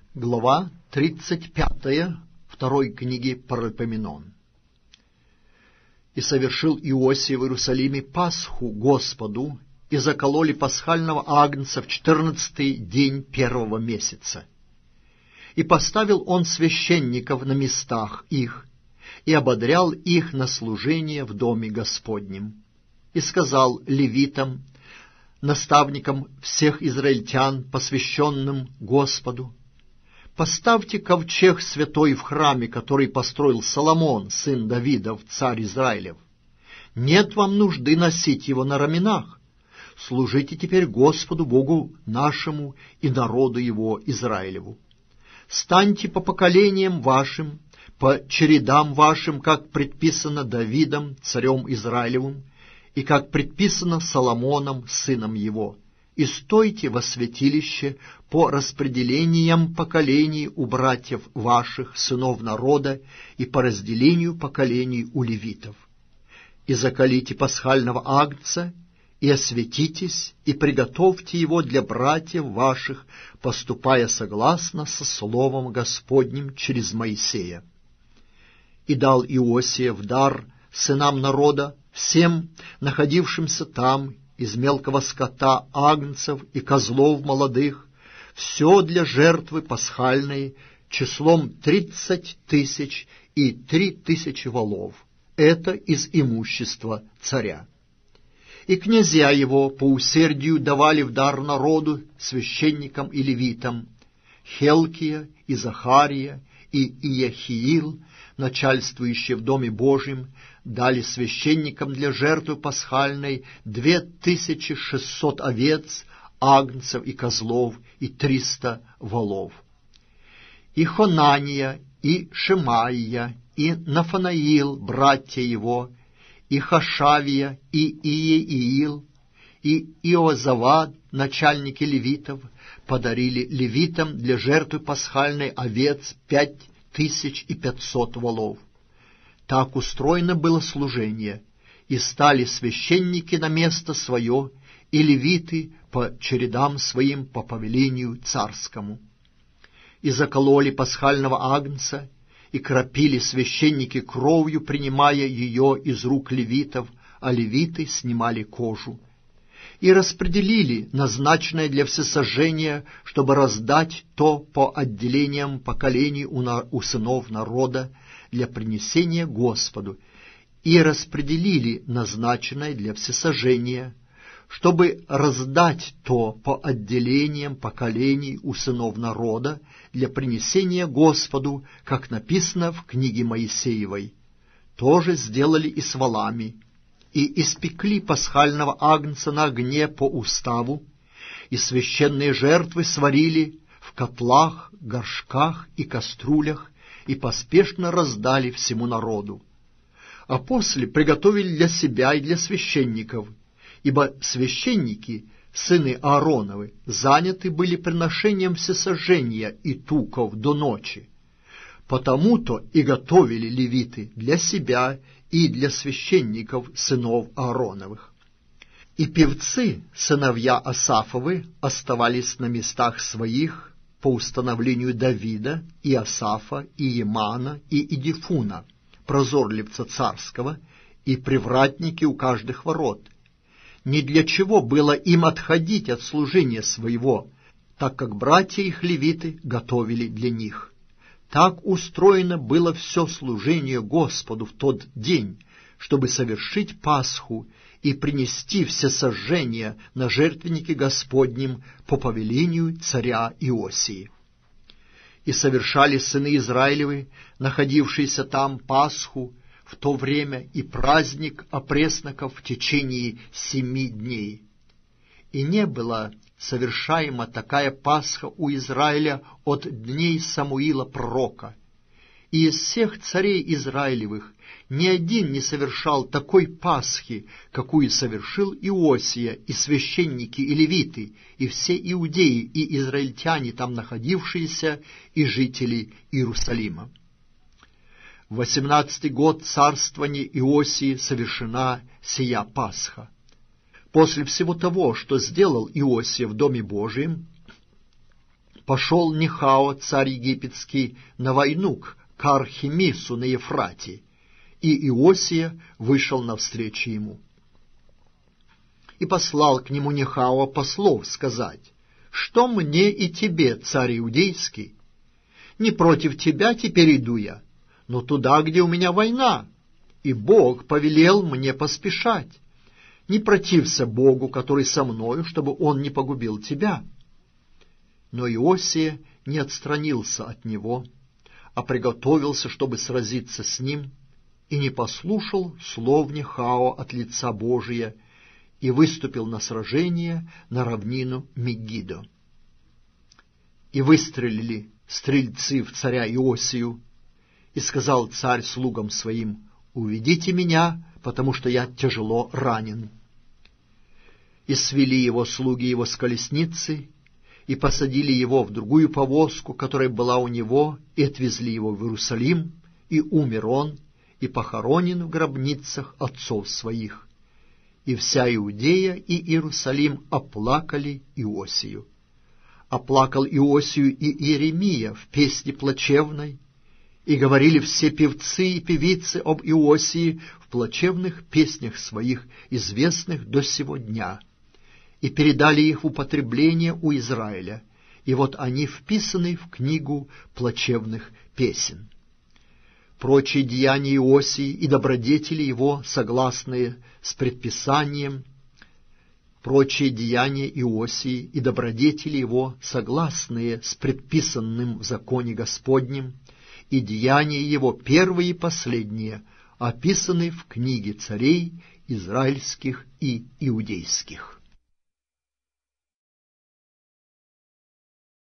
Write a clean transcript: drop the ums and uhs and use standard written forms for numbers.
Глава 35 второй книги Паралипоменон. «И совершил Иосия в Иерусалиме Пасху Господу, и закололи пасхального агнца в 14-й день первого месяца. И поставил он священников на местах их, и ободрял их на служение в доме Господнем. И сказал левитам, наставникам всех израильтян, посвященным Господу: поставьте ковчег святой в храме, который построил Соломон, сын Давидов, царь Израилев. Нет вам нужды носить его на раменах. Служите теперь Господу Богу нашему и народу его Израилеву. Станьте по поколениям вашим, по чередам вашим, как предписано Давидом, царем Израилевым, и как предписано Соломоном, сыном его, и стойте во святилище по распределениям поколений у братьев ваших, сынов народа, и по разделению поколений у левитов. И заколите пасхального агнца, и осветитесь, и приготовьте его для братьев ваших, поступая согласно со словом Господним через Моисея. И дал Иосия в дар сынам народа, всем находившимся там, из мелкого скота, агнцев и козлов молодых, все для жертвы пасхальной, числом 30 000 и 3 000 волов. Это из имущества царя. И князья его по усердию давали в дар народу, священникам и левитам: Хелкия и Захария и Иехиил, начальствующие в Доме Божьем, дали священникам для жертвы пасхальной 2600 овец, агнцев и козлов и 300 волов. И Хонания, и Шемаия, и Нафанаил, братья его, и Хашавия, и Иеиил, и Иозавад, начальники левитов, подарили левитам для жертвы пасхальной овец 5500 волов. Так устроено было служение, и стали священники на место свое, и левиты по чередам своим по повелению царскому. И закололи пасхального агнца, и кропили священники кровью, принимая ее из рук левитов, а левиты снимали кожу. И распределили назначенное для всесожжения, чтобы раздать то по отделениям поколений у сынов народа для принесения Господу, и распределили назначенное для всесожжения, чтобы раздать то по отделениям поколений у сынов народа для принесения Господу, как написано в книге Моисеевой. Тоже сделали и с волами, и испекли пасхального агнца на огне по уставу, и священные жертвы сварили в котлах, горшках и кастрюлях, и поспешно раздали всему народу. А после приготовили для себя и для священников, ибо священники, сыны Аароновы, заняты были приношением всесожжения и туков до ночи. Потому-то и готовили левиты для себя и для священников, сынов Аароновых. И певцы, сыновья Асафовы, оставались на местах своих по установлению Давида, и Асафа, и Емана, и Идифуна, прозорливца царского, и привратники у каждых ворот. Ни для чего было им отходить от служения своего, так как братья их левиты готовили для них. Так устроено было все служение Господу в тот день, чтобы совершить Пасху и принести всесожжения на жертвеннике Господнем по повелению царя Иосии. И совершали сыны Израилевы, находившиеся там, Пасху в то время и праздник опресноков в течение 7 дней. И не была совершаема такая Пасха у Израиля от дней Самуила пророка. И из всех царей Израилевых ни один не совершал такой Пасхи, какую совершил Иосия, и священники, и левиты, и все иудеи, и израильтяне, там находившиеся, и жители Иерусалима. В 18-й год царствования Иосии совершена сия Пасха. После всего того, что сделал Иосия в Доме Божием, пошел Нехао, царь египетский, на войну к Кархемису на Ефрате, и Иосия вышел навстречу ему. И послал к нему Нехао послов сказать: «Что мне и тебе, царь иудейский? Не против тебя теперь иду я, но туда, где у меня война, и Бог повелел мне поспешать. Не протився Богу, который со мною, чтобы он не погубил тебя». Но Иосия не отстранился от него, а приготовился, чтобы сразиться с ним, и не послушал слов Нехао от лица Божия, и выступил на сражение на равнину Мегидо. И выстрелили стрельцы в царя Иосию, и сказал царь слугам своим: «Уведите меня, потому что я тяжело ранен». И свели его слуги его с колесницы, и посадили его в другую повозку, которая была у него, и отвезли его в Иерусалим, и умер он, и похоронен в гробницах отцов своих. И вся Иудея и Иерусалим оплакали Иосию. Оплакал Иосию и Иеремия в песне плачевной, и говорили все певцы и певицы об Иосии в плачевных песнях своих, известных до сего дня, и передали их в употребление у Израиля, и вот они вписаны в книгу плачевных песен. Прочие деяния Иосии и добродетели его, согласные с предписанием, прочие деяния Иосии и добродетели его, согласные с предписанным в законе Господнем, и деяния его первые и последние, описаны в книге царей израильских и иудейских.